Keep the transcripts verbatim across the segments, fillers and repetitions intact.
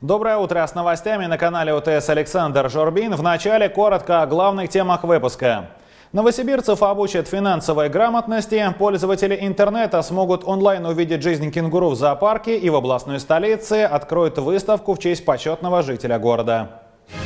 Доброе утро. С новостями на канале ОТС Александр Журбин. В начале коротко о главных темах выпуска. Новосибирцев обучат финансовой грамотности. Пользователи интернета смогут онлайн увидеть жизнь кенгуру в зоопарке, и в областной столице откроют выставку в честь почетного жителя города.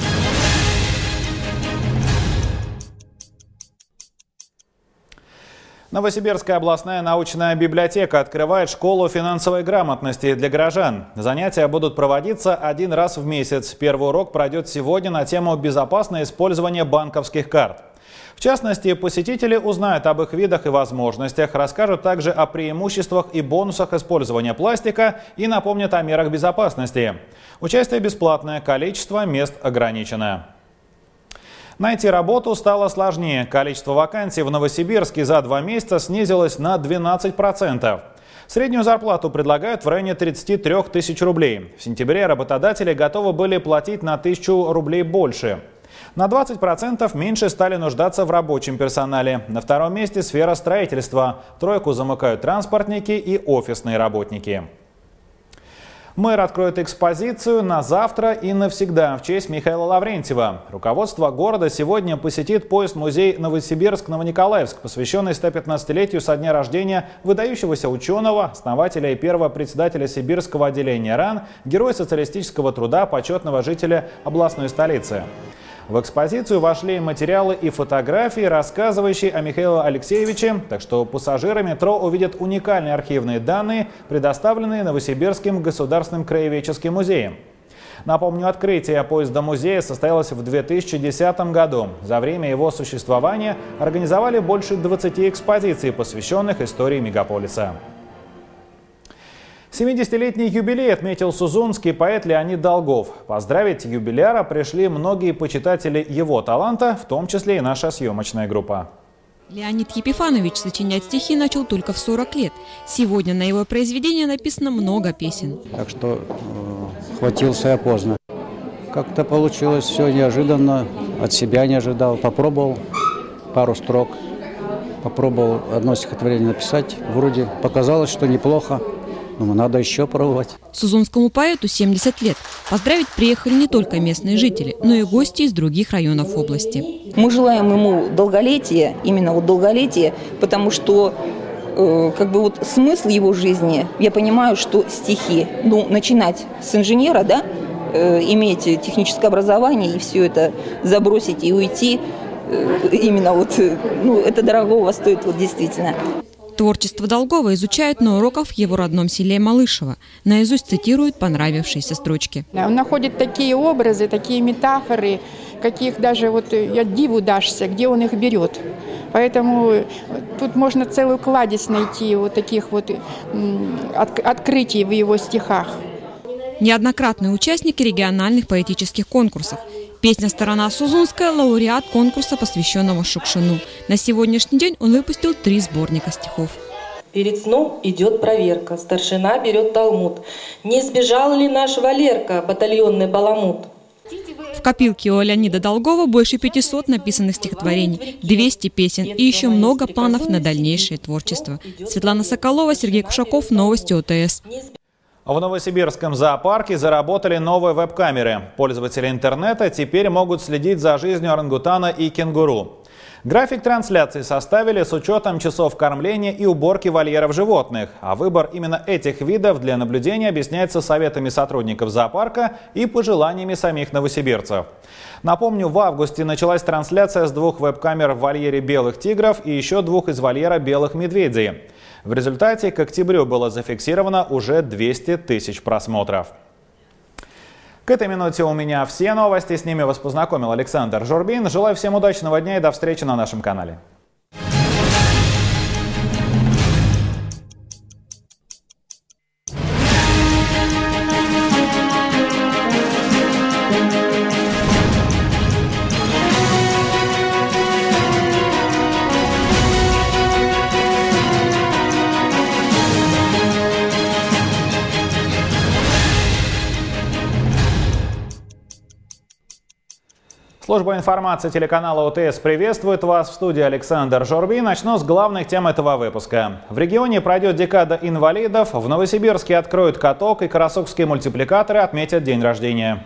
Новосибирская областная научная библиотека открывает школу финансовой грамотности для горожан. Занятия будут проводиться один раз в месяц. Первый урок пройдет сегодня на тему «Безопасное использование банковских карт». В частности, посетители узнают об их видах и возможностях, расскажут также о преимуществах и бонусах использования пластика и напомнят о мерах безопасности. Участие бесплатное, количество мест ограничено. Найти работу стало сложнее. Количество вакансий в Новосибирске за два месяца снизилось на двенадцать процентов. Среднюю зарплату предлагают в районе тридцати трёх тысяч рублей. В сентябре работодатели готовы были платить на тысячу рублей больше. На двадцать процентов меньше стали нуждаться в рабочем персонале. На втором месте сфера строительства. Тройку замыкают транспортники и офисные работники. Мэр откроет экспозицию на завтра и навсегда в честь Михаила Лаврентьева. Руководство города сегодня посетит поезд-музей Новосибирск-Новониколаевск, посвященный сто пятнадцатилетию со дня рождения выдающегося ученого, основателя и первого председателя сибирского отделения РАН, героя социалистического труда, почетного жителя областной столицы. В экспозицию вошли материалы и фотографии, рассказывающие о Михаиле Алексеевиче, так что пассажиры метро увидят уникальные архивные данные, предоставленные Новосибирским государственным краеведческим музеем. Напомню, открытие поезда-музея состоялось в две тысячи десятом году. За время его существования организовали больше двадцати экспозиций, посвященных истории мегаполиса. семидесятилетний юбилей отметил сузунский поэт Леонид Долгов. Поздравить юбиляра пришли многие почитатели его таланта, в том числе и наша съемочная группа. Леонид Епифанович сочинять стихи начал только в сорок лет. Сегодня на его произведения написано много песен. Так что э, хватился я поздно. Как-то получилось все неожиданно, от себя не ожидал. Попробовал пару строк, попробовал одно стихотворение написать. Вроде показалось, что неплохо. Но надо еще пробовать. Сузунскому поэту семьдесят лет. Поздравить приехали не только местные жители, но и гости из других районов области. Мы желаем ему долголетия, именно вот долголетия, потому что э, как бы вот смысл его жизни, я понимаю, что стихи, ну, начинать с инженера, да, э, иметь техническое образование и все это забросить и уйти, э, именно вот, ну, это дорогого стоит вот действительно. Творчество Долгова изучают на уроках в его родном селе Малышево. Наизусть цитируют понравившиеся строчки. Он находит такие образы, такие метафоры, каких даже вот я диву дашься, где он их берет. Поэтому тут можно целую кладезь найти вот таких вот от, открытий в его стихах. Неоднократный участник региональных поэтических конкурсов. Песня «Сторона Сузунская» – лауреат конкурса, посвященного Шукшину. На сегодняшний день он выпустил три сборника стихов. Перед сном идет проверка, старшина берет талмуд. Не сбежал ли наш Валерка, батальонный баламут? В копилке у Леонида Долгова больше пятисот написанных стихотворений, двести песен и еще много планов на дальнейшее творчество. Светлана Соколова, Сергей Кушаков, новости ОТС. В Новосибирском зоопарке заработали новые веб-камеры. Пользователи интернета теперь могут следить за жизнью орангутана и кенгуру. График трансляции составили с учетом часов кормления и уборки вольеров животных. А выбор именно этих видов для наблюдения объясняется советами сотрудников зоопарка и пожеланиями самих новосибирцев. Напомню, в августе началась трансляция с двух веб-камер в вольере белых тигров и еще двух из вольера белых медведей. В результате к октябрю было зафиксировано уже двести тысяч просмотров. К этой минуте у меня все новости. С ними вас познакомил Александр Журбин. Желаю всем удачного дня и до встречи на нашем канале. Служба информации телеканала ОТС приветствует вас. В студии Александр Журбин. Начну с главных тем этого выпуска. В регионе пройдет декада инвалидов. В Новосибирске откроют каток, и карасукские мультипликаторы отметят день рождения.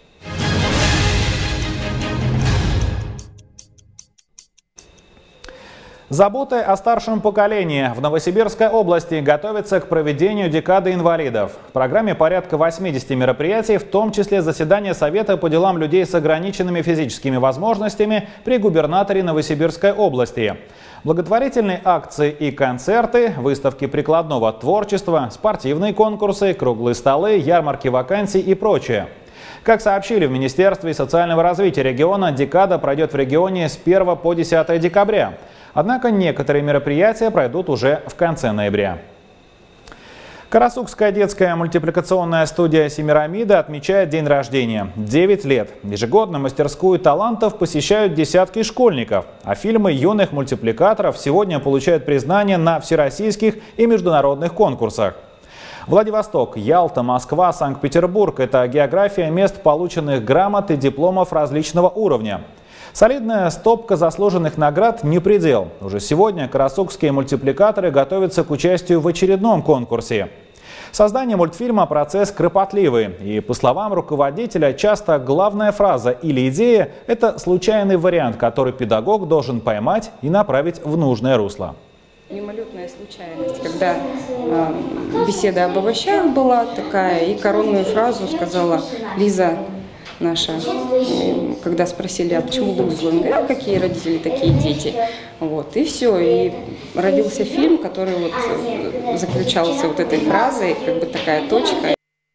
Заботы о старшем поколении. В Новосибирской области готовится к проведению декады инвалидов. В программе порядка восьмидесяти мероприятий, в том числе заседание Совета по делам людей с ограниченными физическими возможностями при губернаторе Новосибирской области. Благотворительные акции и концерты, выставки прикладного творчества, спортивные конкурсы, круглые столы, ярмарки вакансий и прочее. Как сообщили в Министерстве социального развития региона, декада пройдет в регионе с первого по десятое декабря. Однако некоторые мероприятия пройдут уже в конце ноября. Карасукская детская мультипликационная студия «Семирамида» отмечает день рождения – девять лет. Ежегодно мастерскую талантов посещают десятки школьников, а фильмы юных мультипликаторов сегодня получают признание на всероссийских и международных конкурсах. Владивосток, Ялта, Москва, Санкт-Петербург – это география мест, полученных грамот и дипломов различного уровня. Солидная стопка заслуженных наград не предел. Уже сегодня карасукские мультипликаторы готовятся к участию в очередном конкурсе. Создание мультфильма – процесс кропотливый. И, по словам руководителя, часто главная фраза или идея – это случайный вариант, который педагог должен поймать и направить в нужное русло. Мимолетная случайность, когда э, беседа об овощах была такая, и коронную фразу сказала Лиза наша, когда спросили, а почему выгрузла, он говорит, а какие родители, такие дети. Вот, и все, и родился фильм, который вот заключался вот этой фразой, как бы такая точка.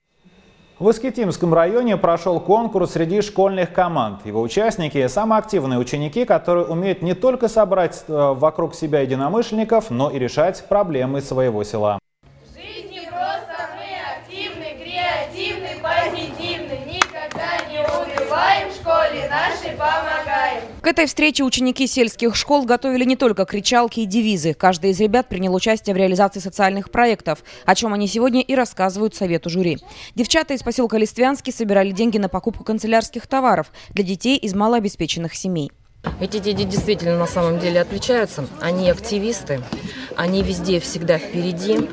В Искитимском районе прошел конкурс среди школьных команд. Его участники – самые активные ученики, которые умеют не только собрать вокруг себя единомышленников, но и решать проблемы своего села. В жизни просто мы активны, креативны, позитивны, никогда не унываем, в школе нашей помогаем. К этой встрече ученики сельских школ готовили не только кричалки и девизы. Каждый из ребят принял участие в реализации социальных проектов, о чем они сегодня и рассказывают совету жюри. Девчата из поселка Листвянский собирали деньги на покупку канцелярских товаров для детей из малообеспеченных семей. Эти дети действительно на самом деле отличаются. Они активисты, они везде всегда впереди.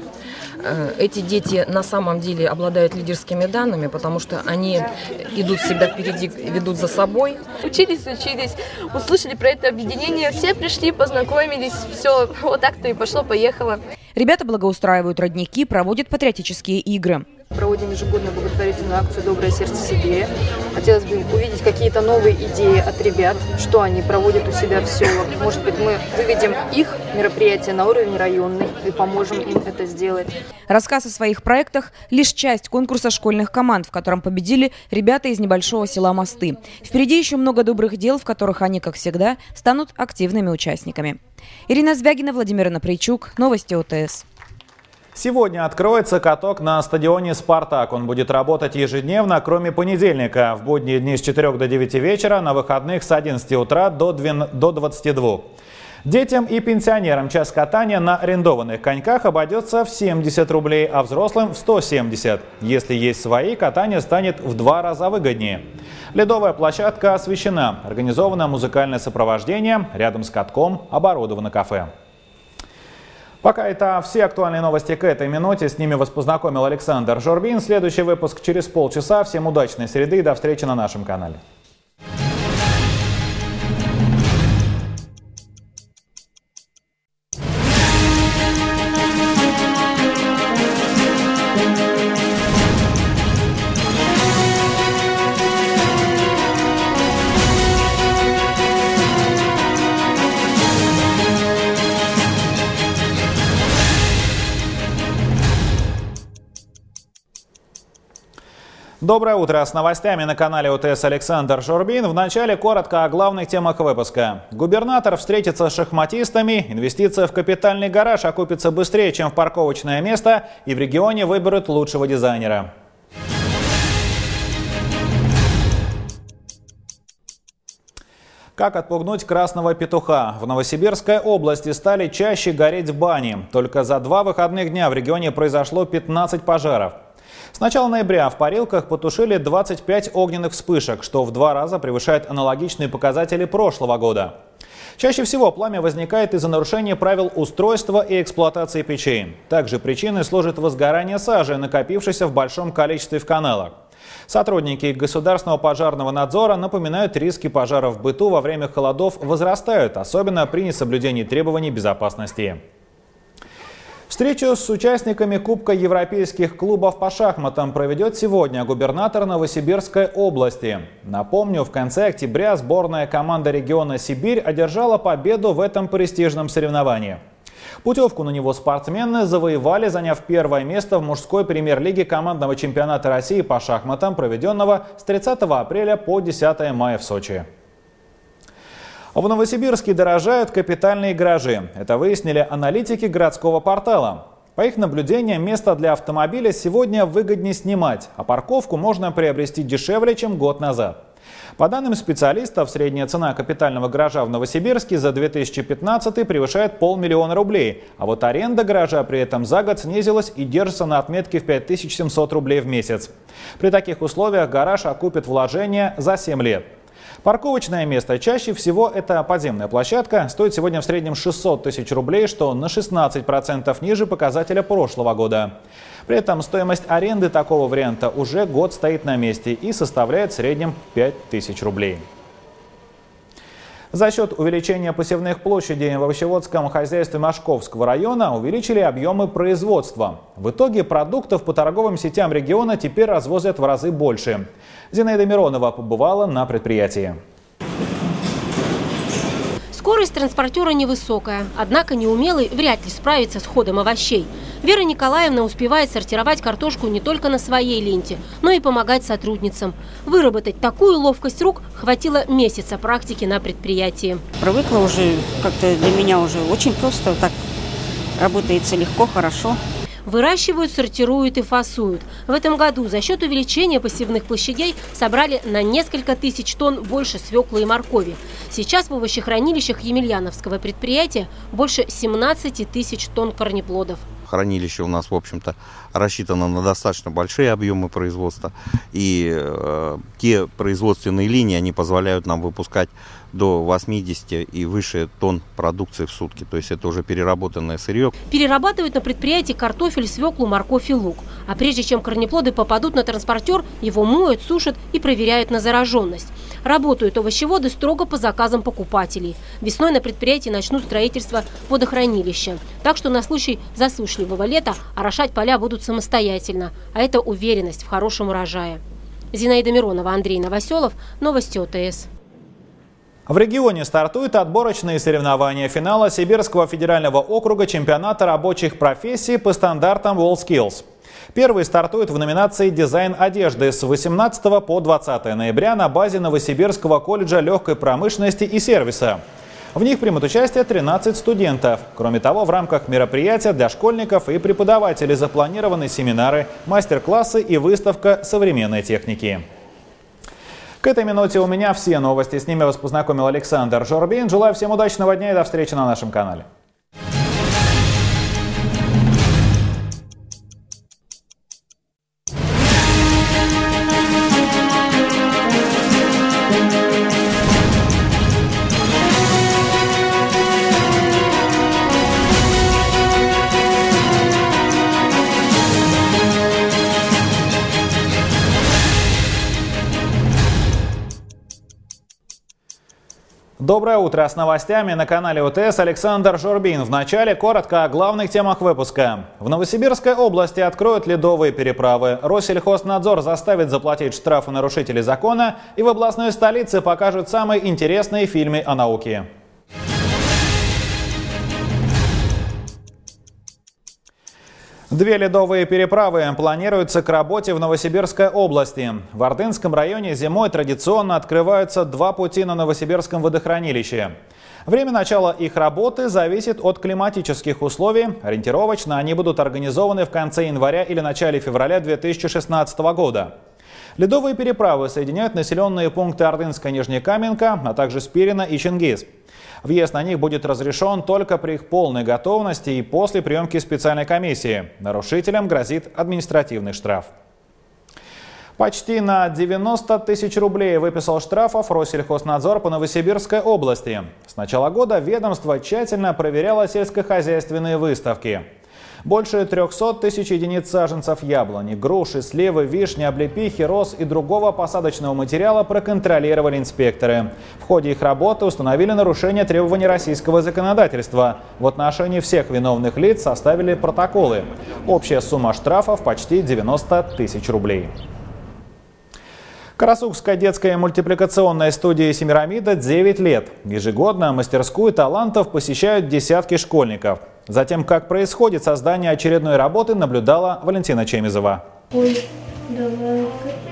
Эти дети на самом деле обладают лидерскими данными, потому что они идут всегда впереди, ведут за собой. Учились, учились, услышали про это объединение, все пришли, познакомились, все, вот так-то и пошло-поехало. Ребята благоустраивают родники, проводят патриотические игры. Проводим ежегодную благотворительную акцию «Доброе сердце Сибири». Хотелось бы увидеть какие-то новые идеи от ребят, что они проводят у себя в селах. Может быть, мы выведем их мероприятия на уровень районный и поможем им это сделать. Рассказ о своих проектах – лишь часть конкурса школьных команд, в котором победили ребята из небольшого села Мосты. Впереди еще много добрых дел, в которых они, как всегда, станут активными участниками. Ирина Звягина, Владимир Напричук. Новости ОТС. Сегодня откроется каток на стадионе «Спартак». Он будет работать ежедневно, кроме понедельника. В будние дни с четырёх до девяти вечера, на выходных с одиннадцати утра до двадцати двух. Детям и пенсионерам час катания на арендованных коньках обойдется в семьдесят рублей, а взрослым в сто семьдесят. Если есть свои, катание станет в два раза выгоднее. Ледовая площадка освещена. Организовано музыкальное сопровождение. Рядом с катком оборудовано кафе. Пока это все актуальные новости к этой минуте. С ними вас познакомил Александр Журбин. Следующий выпуск через полчаса. Всем удачной среды и до встречи на нашем канале. Доброе утро. С новостями на канале ОТС Александр Журбин. Вначале коротко о главных темах выпуска. Губернатор встретится с шахматистами, инвестиция в капитальный гараж окупится быстрее, чем в парковочное место, и в регионе выберут лучшего дизайнера. Как отпугнуть красного петуха? В Новосибирской области стали чаще гореть бани. Только за два выходных дня в регионе произошло пятнадцать пожаров. С начала ноября в парилках потушили двадцать пять огненных вспышек, что в два раза превышает аналогичные показатели прошлого года. Чаще всего пламя возникает из-за нарушения правил устройства и эксплуатации печей. Также причиной служит возгорание сажи, накопившейся в большом количестве в каналах. Сотрудники Государственного пожарного надзора напоминают, риски пожаров в быту во время холодов возрастают, особенно при несоблюдении требований безопасности. Встречу с участниками Кубка европейских клубов по шахматам проведет сегодня губернатор Новосибирской области. Напомню, в конце октября сборная команда региона Сибирь одержала победу в этом престижном соревновании. Путевку на него спортсмены завоевали, заняв первое место в мужской премьер-лиге командного чемпионата России по шахматам, проведенного с тридцатого апреля по десятое мая в Сочи. В Новосибирске дорожают капитальные гаражи. Это выяснили аналитики городского портала. По их наблюдениям, место для автомобиля сегодня выгоднее снимать, а парковку можно приобрести дешевле, чем год назад. По данным специалистов, средняя цена капитального гаража в Новосибирске за две тысячи пятнадцатый превышает полмиллиона рублей, а вот аренда гаража при этом за год снизилась и держится на отметке в пять тысяч семьсот рублей в месяц. При таких условиях гараж окупит вложения за семь лет. Парковочное место чаще всего это подземная площадка, стоит сегодня в среднем шестьсот тысяч рублей, что на шестнадцать процентов ниже показателя прошлого года. При этом стоимость аренды такого варианта уже год стоит на месте и составляет в среднем пять тысяч рублей. За счет увеличения посевных площадей в овощеводском хозяйстве Мошковского района увеличили объемы производства. В итоге продуктов по торговым сетям региона теперь развозят в разы больше. Зинаида Миронова побывала на предприятии. Скорость транспортера невысокая, однако неумелый вряд ли справится с ходом овощей. Вера Николаевна успевает сортировать картошку не только на своей ленте, но и помогать сотрудницам. Выработать такую ловкость рук хватило месяца практики на предприятии. Привыкла уже, как-то для меня уже очень просто, так работается легко, хорошо. Выращивают, сортируют и фасуют. В этом году за счет увеличения посевных площадей собрали на несколько тысяч тонн больше свеклы и моркови. Сейчас в овощехранилищах Емельяновского предприятия больше семнадцати тысяч тонн корнеплодов. Хранилище у нас, в общем-то, рассчитано на достаточно большие объемы производства. И э, те производственные линии, они позволяют нам выпускать до восьмидесяти и выше тонн продукции в сутки. То есть это уже переработанное сырье. Перерабатывают на предприятии картофель, свеклу, морковь и лук. А прежде чем корнеплоды попадут на транспортер, его моют, сушат и проверяют на зараженность. Работают овощеводы строго по заказам покупателей. Весной на предприятии начнут строительство водохранилища. Так что на случай засушливого лета орошать поля будут самостоятельно. А это уверенность в хорошем урожае. Зинаида Миронова, Андрей Новоселов. Новости ОТС. В регионе стартуют отборочные соревнования финала Сибирского федерального округа чемпионата рабочих профессий по стандартам WorldSkills. Первый стартует в номинации «Дизайн одежды» с восемнадцатого по двадцатое ноября на базе Новосибирского колледжа легкой промышленности и сервиса. В них примут участие тринадцать студентов. Кроме того, в рамках мероприятия для школьников и преподавателей запланированы семинары, мастер-классы и выставка современной техники. К этой минуте у меня все новости. С ними вас познакомил Александр Жорбин. Желаю всем удачного дня и до встречи на нашем канале. Доброе утро. С новостями на канале ОТС Александр Жорбин. Вначале коротко о главных темах выпуска. В Новосибирской области откроют ледовые переправы. Россельхознадзор заставит заплатить штрафы нарушителей закона. И в областной столице покажут самые интересные фильмы о науке. Две ледовые переправы планируются к работе в Новосибирской области. В Ордынском районе зимой традиционно открываются два пути на Новосибирском водохранилище. Время начала их работы зависит от климатических условий. Ориентировочно они будут организованы в конце января или начале февраля две тысячи шестнадцатого года. Ледовые переправы соединяют населенные пункты Ордынска-Нижнекаменка, а также Спирина и Чингис. Въезд на них будет разрешен только при их полной готовности и после приемки специальной комиссии. Нарушителям грозит административный штраф. Почти на девяносто тысяч рублей выписал штрафов Россельхознадзор по Новосибирской области. С начала года ведомство тщательно проверяло сельскохозяйственные выставки. Больше трёхсот тысяч единиц саженцев яблони, груши, сливы, вишни, облепихи, роз и другого посадочного материала проконтролировали инспекторы. В ходе их работы установили нарушение требований российского законодательства. В отношении всех виновных лиц составили протоколы. Общая сумма штрафов почти девяносто тысяч рублей. Карасукской детской мультипликационной студии «Семирамида» девять лет. Ежегодно мастерскую талантов посещают десятки школьников. Затем, как происходит создание очередной работы, наблюдала Валентина Чемизова. Ой, давай.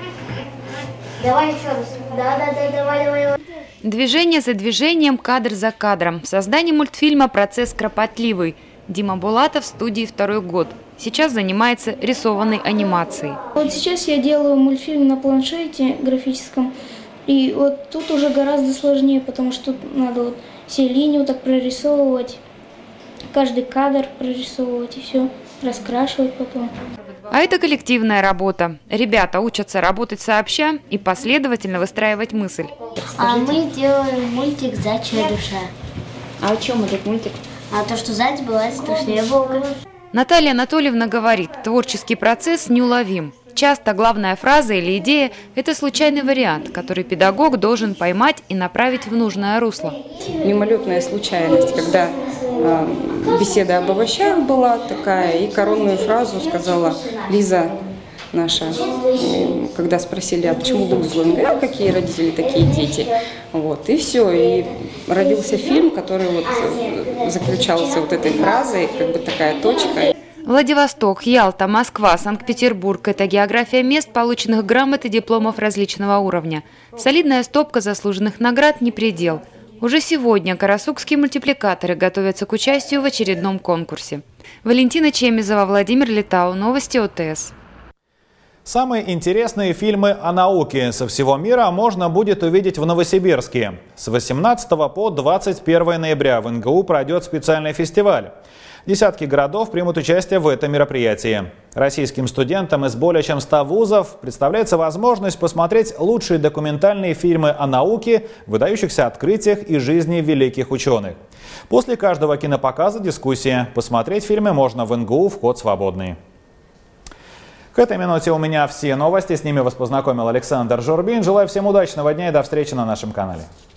Давай еще раз. Да, да, да, давай, давай. Движение за движением, кадр за кадром. В создании мультфильма процесс кропотливый. Дима Булатов в студии второй год. Сейчас занимается рисованной анимацией. Вот сейчас я делаю мультфильм на планшете графическом. И вот тут уже гораздо сложнее, потому что тут надо вот все линии вот так прорисовывать, каждый кадр прорисовывать и все, раскрашивать потом. А это коллективная работа. Ребята учатся работать сообща и последовательно выстраивать мысль. А мы делаем мультик «Зайчья душа». А о чем этот мультик? А то, что заяц бывает страшнее волка. Наталья Анатольевна говорит, творческий процесс неуловим. Часто главная фраза или идея – это случайный вариант, который педагог должен поймать и направить в нужное русло. Мимолетная случайность, когда э, беседа об овощах была такая, и коронную фразу сказала Лиза наша, когда спросили, а почему Бог злой? Он говорит, а какие родители, такие дети. Вот, и все, и родился фильм, который вот заключался вот этой фразой, как бы такая точка. Владивосток, Ялта, Москва, Санкт-Петербург – это география мест, полученных грамот и дипломов различного уровня. Солидная стопка заслуженных наград не предел. Уже сегодня карасукские мультипликаторы готовятся к участию в очередном конкурсе. Валентина Чемизова, Владимир Литау, новости ОТС. Самые интересные фильмы о науке со всего мира можно будет увидеть в Новосибирске. С восемнадцатого по двадцать первое ноября в эн гэ у пройдет специальный фестиваль. Десятки городов примут участие в этом мероприятии. Российским студентам из более чем ста вузов представляется возможность посмотреть лучшие документальные фильмы о науке, выдающихся открытиях и жизни великих ученых. После каждого кинопоказа дискуссия. Посмотреть фильмы можно в эн гэ у, вход свободный. К этой минуте у меня все новости. С ними вас познакомил Александр Журбин. Желаю всем удачного дня и до встречи на нашем канале.